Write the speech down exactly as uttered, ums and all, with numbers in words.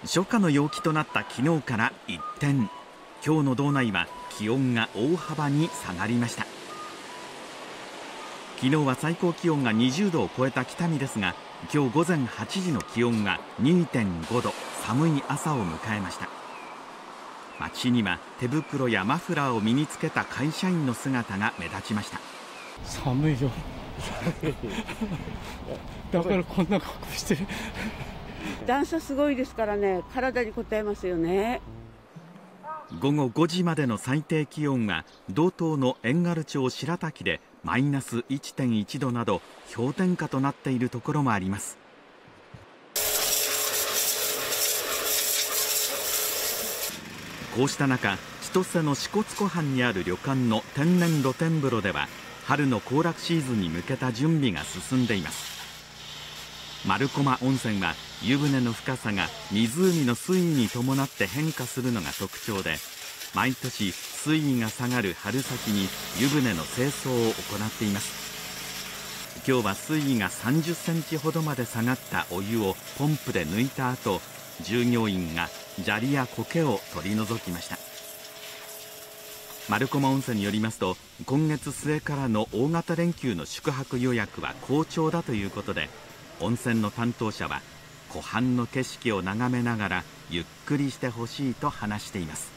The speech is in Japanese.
初夏の陽気となった昨日から一転、今日の道内は気温が大幅に下がりました。昨日は最高気温がにじゅうどを超えた北見ですが、今日午前はちじの気温が にてんごど、寒い朝を迎えました。街には手袋やマフラーを身につけた会社員の姿が目立ちました。 寒いよだからこんな格好してる段差すごいですからね、体に応えますよね。 午後ごじまでの最低気温は道東の遠軽町白滝でマイナス いってんいちどなど氷点下となっているところもあります。こうした中、千歳の支笏湖畔にある旅館の天然露天風呂では春の行楽シーズンに向けた準備が進んでいます。丸駒温泉は湯船の深さが湖の水位に伴って変化するのが特徴で、毎年水位が下がる春先に湯船の清掃を行っています。今日は水位がさんじゅっセンチほどまで下がったお湯をポンプで抜いた後、従業員が砂利や苔を取り除きました。丸駒温泉によりますと、今月末からの大型連休の宿泊予約は好調だということで、温泉の担当者は湖畔の景色を眺めながらゆっくりしてほしいと話しています。